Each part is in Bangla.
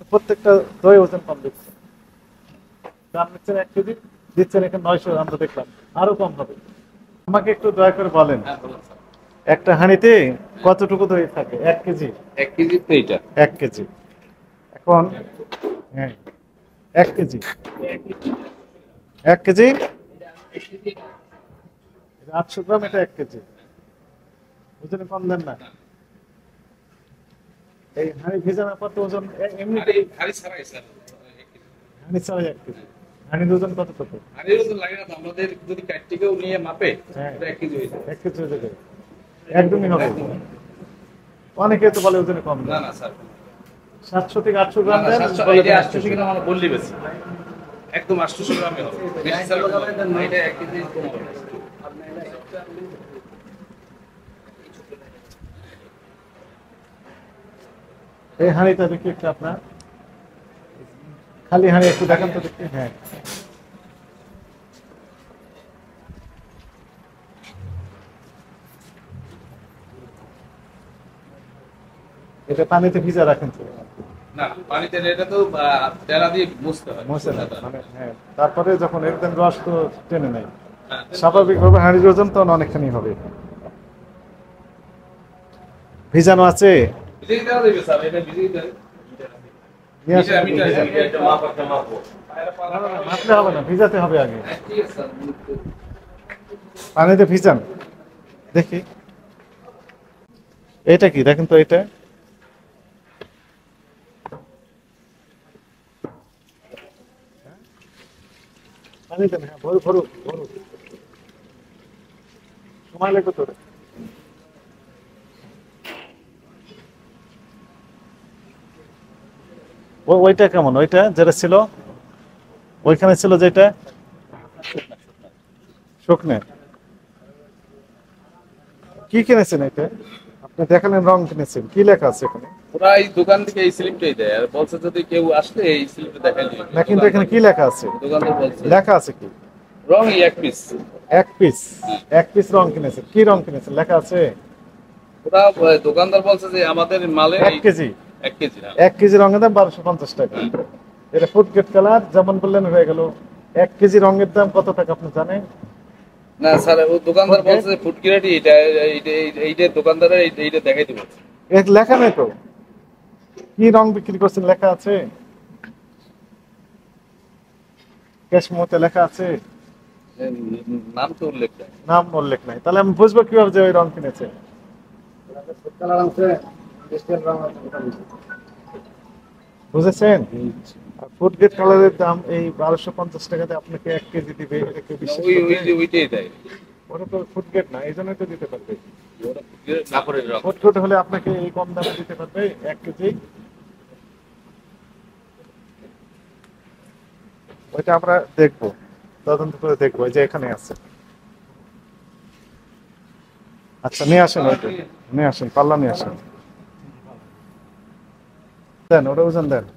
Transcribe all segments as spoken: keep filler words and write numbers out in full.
প্রত্যেকটা দই ওজন কম দিচ্ছে। দাম নিচ্ছেন এক কেজি, দিচ্ছেন এখানে নয়শো, আমরা দেখলাম আরো কম হবে। আমাকে একটু দয়া করে বলেন, একটা হাঁড়িতে কতটুকু দই থাকে? এক কেজি? এক কেজি তো এইটা এক কেজি। এখন হ্যাঁ, এক কেজি, এক কেজি আটশো গ্রাম, এটা এক কেজি। ওজনে কম দেন না? এই হাঁড়ি ভেজানোর পর তো ওজন এ- এমনিতেই হাড়ি ছাড়াই স্যার। হাঁড়ি ছাড়াই এক কেজি। হাঁড়ির ওজন কত কত? হাড়ির ওজন লাগে না তো, আমাদের যদি কাটটিকেও নিয়ে মাপে হ্যাঁ, এটা এক কেজি হয়ে যায়। এক কেজি হয়ে যাবে, একদমই হবে। অনেকে তো বলে ওজনে কম না দেন। না স্যার, সাতশো থেকে আটশো না গ্রাম না দেন, সাতশো, বলে এটা দেন এক আটশো কেজি। কিনা আমরা বললি বেশি, একদম আটশো গ্রামে হবে। বেশি স্যার এটা এক কেজি কম হবে। এই হাঁড়িটা দেখি একটু আপনার, খালি হাঁড়ি একটু দেখান তো দেখি। হ্যাঁ, এটা পানিতে ভিজা রাখেন তো? না পানিতে এটা তো আহ, তেলা দিয়ে মুছতে হয়। মোছে না মানে? হ্যাঁ, তারপরে যখন একদম রস তো টেনে নেয় হ্যাঁ, স্বাভাবিকভাবে, হাঁড়ির ওজন তখন অনেকখানি হবে। ভিজানো আছে? ভিজিয়ে দেওয়া যাবে স্যার, এটা ভিজিয়ে দেয়। নিয়ে আসেন, মিটার মিটার ভিজান। এটা মাপ একটা মাপবো। না, না, না, মাপলে হবে না, ভিজাতে হবে আগে। হ্যাঁ, ঠিক আছে স্যার। পানিতে ভিজান দেখি। এটা কি দেখেন তো, এটা পানিতে না, হ্যাঁ, ভরু ভরু ভরু, সময় লাগবে তো। ও- ওইটা কেমন? ওইটা যেটা ছিল ওইখানে ছিল যেটা শুকনে, কি কিনেছেন এটা? আপনি দেখালেন রং কিনেছেন, কি লেখা আছে এখানে? ওরা এই দোকান থেকে এই স্লিপটাই দেয়, আর বলছে যদি কেউ আসলে এই স্লিপটা দেখাই দিবে। না, কিন্তু এখানে কি লেখা আছে? দোকানদার বলছে লেখা আছে কি? রংই এক পিস। এক পিস, এক পিস রং কিনেছেন? কি রং কিনেছেন, লেখা আছে? ওরা আহ, দোকানদার বলছে যে আমাদের মালে এক কেজি, এক কেজি না। এক কেজি রঙের দাম বারোশো পঞ্চাশ টাকা। এটা ফুড গ্রেড কালার যেমন বললেন হয়ে গেল। এক কেজি রঙের দাম কত টাকা আপনি জানেন? না স্যার, ও দোকানদার Food বলছে যে ফুড গ্রেড এইটা, এইটা এইটা দোকানদারের এইটা এইটা দেখাই দিবে। এর লেখা নেই তো, কি রং বিক্রি করছেন লেখা আছে? ক্যাশ মতে লেখা আছে? নাম তো উল্লেখ নাই। নাম উল্লেখ নাই, তাহলে আমি বুঝবো কিভাবে যে ওই রং কিনেছে? বুঝেছেন? ফুড গ্রেড কালারের দাম এই বারোশো পঞ্চাশ টাকাতে আপনাকে এক কেজি দিবে, এটা কেউ বিশ্বাস ওই করবে? ওই যে ওইটাই দেয়। ওটা তো ফুড গ্রেড না, এই জন্যই তো দিতে পারবে। ওরা ফুড গ্রেড না করে রং। ফুড গ্রেড হলে আপনাকে এই কম দামে দিতে পারবে এক কেজি। ওইটা আমরা দেখবো, তদন্ত করে দেখবো, এই যে এখানে আছে। আচ্ছা, নিয়ে আসেন ওইটা, নিয়ে আসেন, পাল্লা নিয়ে আসেন, দেন ওটা ওজন দেন।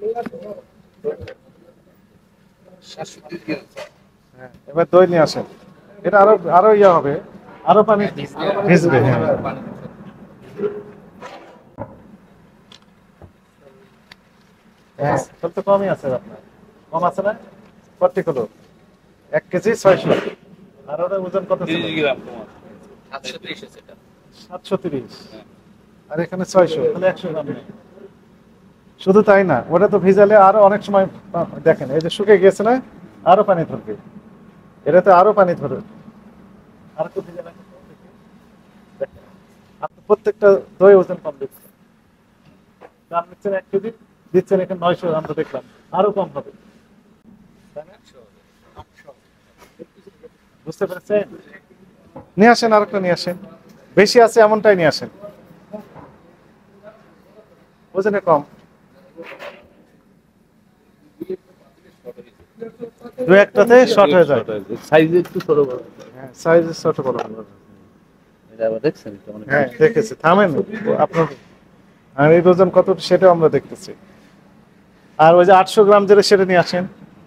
সাতশো তিরিশ গ্রাম। হ্যাঁ, এবার দই নিয়ে আসেন। এটা আরো আরো ইয়া হবে, আরো পানি ভিজবে। হ্যাঁ, হ্যাঁ, তাহলে তো কমই আছে আপনার, কম আছে না? কত হলো? এক কেজি ছয়শো, আর ওটা ওজন কত ছিল? তিরিশ গ্রাম তোমার সাতশো তিরিশ আছে এটা। সাতশো তিরিশ, আর এখানে ছয়শো, তাহলে একশো গ্রাম নেই। শুধু তাই না, ওটা তো ভিজালে আরো অনেক সময়, আহ, দেখেন এই যে শুকিয়ে গেছে না, আরো পানি ধরবে, এটাতে আরো পানি ধরে। আর একটু ভিজে রাখেন তো, দেখি। দেখেন, আপনি প্রত্যেকটা দই ওজন কম দিচ্ছেন। দাম নিচ্ছেন এক কেজি, দিচ্ছেন এখানে নয়শো, আমরা দেখলাম আরো কম হবে, তাই না? বুঝতে পেরেছেন? নিয়ে আসেন, আরেকটা নিয়ে আসেন, বেশি আছে এমনটাই নিয়ে আসেন, ওজনে কম। দু একটাতে শর্ট হয়ে যায়। সাইজ একটু ছোট বড়। হ্যাঁ, সাইজ ছোট বড়। এটা আবার দেখছেন এটা অনেক। হ্যাঁ, দেখেছি, থামেন আপনার। আর এই ওজন কত সেটাও আমরা দেখতেছি। আর ওই যে আটশো গ্রাম যেটা, সেটা নিয়ে আসেন।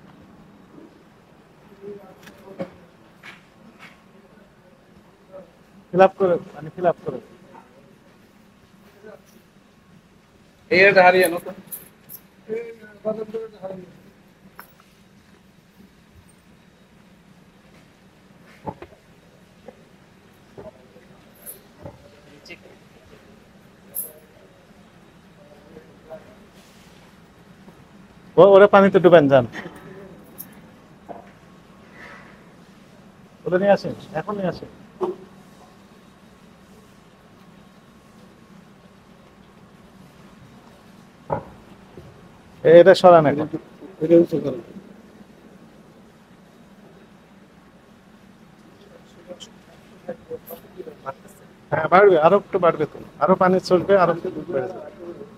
ফিল আপ করে, মানে ফিল আপ করে। এই এটা হারিয়ে নতুন ও- ওরা পানিতে ডুবেন যান, ওটা নিয়ে আসেন, এখন নিয়ে আসেন। এ- এটা সরান এখন। হ্যাঁ বাড়বে, আরো একটু বাড়বে তো, আরো পানি চলবে, আরো একটু বেড়ে যাবে।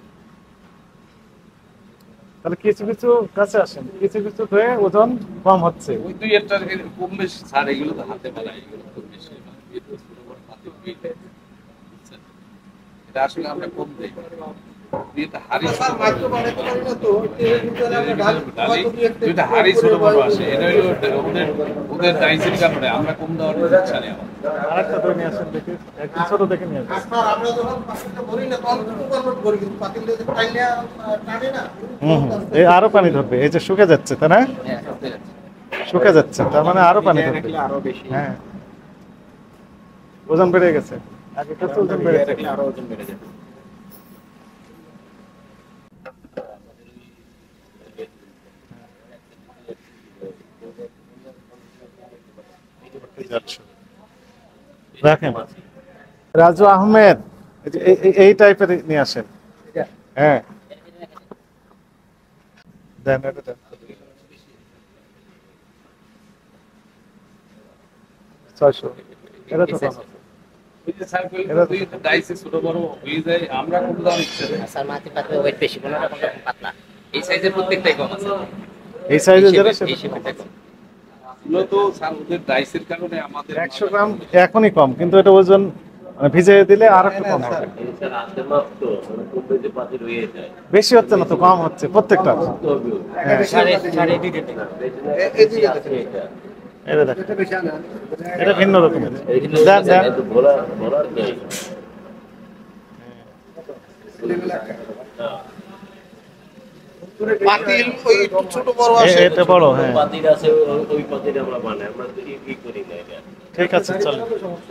তাহলে কিছু কিছু কাছে আসেন, কিছু কিছু হয়ে ওজন কম হচ্ছে। ওই দুই একটা কম বেশি স্যার, এগুলো তো হাতে পারা, এগুলো খুব বেশি না। এগুলো ছোট বড় পাতিল বিল, বুঝছেন? এটা আসলে আমরা কম দেই। দুইটা হাড়ি ছোট বড়, ডালি দুইটা হাড়ি ছোট বড় আসে, এটা হলো ওদের ওদের ডাইসের কারণে আমরা কম দেওয়ার ইচ্ছা নেই আমার। আরেকটা ধরে নিয়ে আসেন দেখি, একটু ছোট দেখে নিয়ে আসেন। আমরা যখন পাতিলটা ভরি না তখন কিন্তু কনভার্ট করি, কিন্তু পাতিল দিয়ে টাইলে টানে না। হুম হুম, এই আরো পানি ধরবে, এই যে শুকে যাচ্ছে তাই না, হ্যাঁ, সত্যি আছে। শুকে যাচ্ছে, তার মানে আরো পানি ধরবে। আরো বেশি। হ্যাঁ, ওজন বেড়ে গেছে, আগে কত ওজন বেড়েছে। আরো ওজন বেড়ে যাবে। রাখেন। রাজু আহমেদ, এই যে এই- এই- এই টাইপের নিয়ে আসেন। হ্যাঁ দেন, এটা দেন। ছয়শো, এটা তো কম আছে। ওই যে স্যার কইলো দুই ডাইসে ছোট বড় হয়ে যায়, আমরা কম দেওয়ার ইচ্ছা নেই। স্যার মাটি পাতলে ওয়েট বেশি, কোনোটা কোনোটা পাতলা। এই সাইজের প্রত্যেকটাই কম আছে। এই সাইজে যেটা এই সেটা শেপেরটা কম। মূলত স্যার ওদের ডাইসের কারণে আমাদের একশো গ্রাম এখনই কম, কিন্তু এটা ওজন মানে ভিজে দিলে আর একটু কম হবে। বেশি হচ্ছে না তো, কম হচ্ছে প্রত্যেকটা। হ্যাঁ, সাড়ে সাড়ে দুইটা থেকে। এই দুইটা দেখেন। এটা দেখেন, এটা বেশি আনা। এটা ভিন্ন রকমের। দেন দেন। পাতিল ওই একটু ছোট বড় এ- আসে। এটা বড়, হ্যাঁ পাতিল আছে, ওই- ওই পাতিল আমরা বানাই, আমরা তো ই- ই করি না এটা। ঠিক আছে চলো।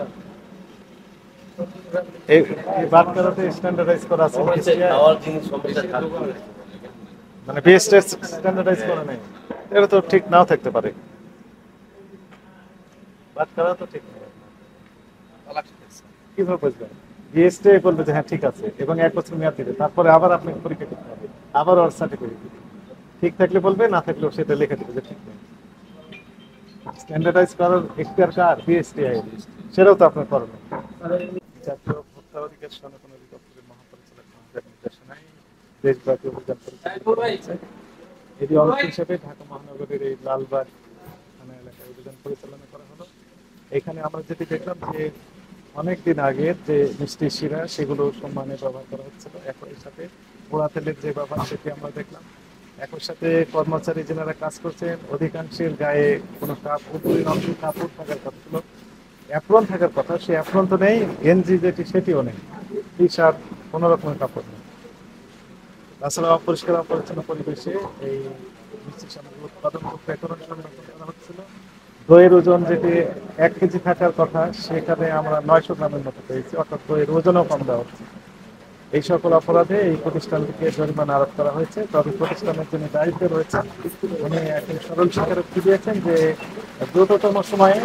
এই এই বাটখারাতে স্ট্যান্ডার্ডাইজ করা আছে, হচ্ছে খাওয়ার জিনিস সমস্যা থাকবে। মানে বেস্ট স্ট্যান্ডার্ডাইজ করা নেই, এটা তো ঠিক নাও থাকতে পারে। বাটখারা তো ঠিক নেই, কিভাবে বুঝবেন? বিএসটি বলবে যে হ্যাঁ ঠিক আছে এবং এক বছর মেয়াদ দিবে, তারপরে আবার আপনি পরীক্ষা করতে হবে, আবার ওর সার্টিফিকেট দিবে। ঠিক থাকলে বলবে, না থাকলেও সেটা লিখে দিবে যে ঠিক নেই। স্ট্যান্ডার্ডাইজ করার এখতিয়ার কার? বিএসটি আই, সেটাও তো আপনার করবেন। জাতীয় ভোক্তা অধিকার সংরক্ষণ অধিদপ্তরের মহাপরিচালক মহোদয়ের নির্দেশনায় দেশব্যাপী অভিযান পরিচালনা করা হচ্ছে। এরই অংশ হিসেবে ঢাকা মহানগরের এই লালবাগ থানা এলাকায় অভিযান পরিচালনা করা হলো। এখানে আমরা যেটি দেখলাম যে অনেক দিন আগে যে মিষ্টি শিরা সেগুলো সম্মানে ব্যবহার করা হচ্ছিল, একই সাথে পোড়া তেলের যে ব্যবহার সেটি আমরা দেখলাম। একই সাথে কর্মচারী যারা কাজ করছেন অধিকাংশের গায়ে কোনো কাপড়, অংশ কাপড় থাকার কথা ছিল, অ্যাপ্রন থাকার কথা, সে অ্যাপ্রন তো নেই, গেঞ্জি যেটি সেটিও নেই, টি শার্ট, কোনো রকমের কাপড় নেই। তাছাড়া অপরিষ্কার অপরিচ্ছন্ন পরিবেশে এই মিষ্টি সামগ্রী উৎপাদন ও বিতরণ সংরক্ষণ করা হচ্ছিল। দইয়ের ওজন যেটি এক কেজি থাকার কথা সেখানে আমরা নয়শো গ্রামের মতো পেয়েছি, অর্থাৎ দইয়ের ওজনও কম দেওয়া হচ্ছে। এই সকল অপরাধে এই প্রতিষ্ঠানটিকে জরিমানা আরোপ করা হয়েছে। তবে প্রতিষ্ঠানের যিনি দায়িত্বে রয়েছেন উনি একটি সরল স্বীকারোক্তি দিয়েছেন যে দ্রুততম সময়ে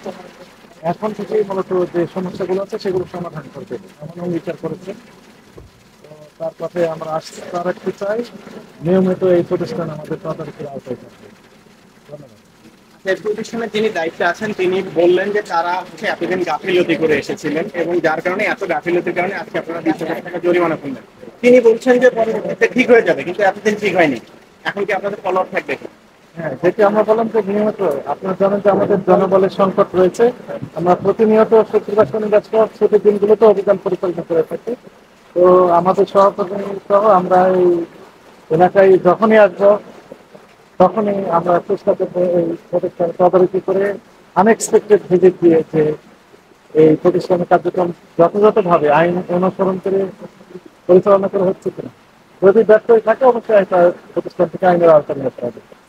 এখন থেকেই মূলত যে সমস্যাগুলো আছে সেগুলো সমাধান করবে এমন অঙ্গীকার করেছেন। তো তার পথে আমরা আসতে আর একটু চাই, নিয়মিত এই প্রতিষ্ঠান আমাদের তদারকির আওতায় থাকবে। ধন্যবাদ। এই প্রতিষ্ঠানের যিনি দায়িত্বে আছেন তিনি বললেন যে তারা হচ্ছে এতদিন গাফিলতি করে এসেছিলেন এবং যার কারণে এত গাফিলতির কারণে আজকে আপনারা বিশ হাজার টাকা জরিমানা করলেন। তিনি বলছেন যে পরবর্তীতে ঠিক হয়ে যাবে, কিন্তু এতদিন ঠিক হয়নি। এখন কি আপনাদের ফলো আপ থাকবে? হ্যাঁ, যেটি আমরা বললাম যে নিয়মিত, আপনারা জানেন যে আমাদের জনবলের সংকট রয়েছে, আমরা প্রতিনিয়ত শুক্রবার শনিবার সহ ছুটির দিনগুলোতে অভিযান পরিচালনা করে থাকি। তো আমাদের সহকর্মী সহ আমরা এই এলাকায় যখনই আসবো তখনই আমরা চেষ্টা করবো এই প্রতিষ্ঠান তদারকি করে আনএক্সপেক্টেড ভিজিট দিয়ে যে এই প্রতিষ্ঠানের কার্যক্রম যথাযথভাবে আইন অনুসরণ করে পরিচালনা করা হচ্ছে কিনা যদি ব্যর্থ হয়ে থাকে অবশ্যই একটা প্রতিষ্ঠান থেকে আইনের আওতায় নিতে হবে।